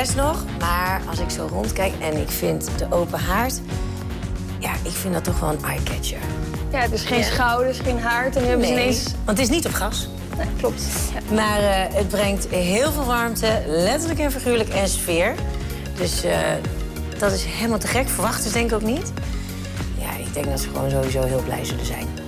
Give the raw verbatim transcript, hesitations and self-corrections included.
rest nog. Maar als ik zo rondkijk en ik vind de open haard... ja, ik vind dat toch wel een eye-catcher. Ja, het is geen Ja. schouders, geen haard. En nu hebben Nee, ze ineens... want het is niet op gas. Nee, klopt. Ja. Maar uh, het brengt heel veel warmte, letterlijk en figuurlijk, en sfeer. Dus uh, dat is helemaal te gek. Verwachten ze denk ik ook niet. Ja, ik denk dat ze gewoon sowieso heel blij zullen zijn.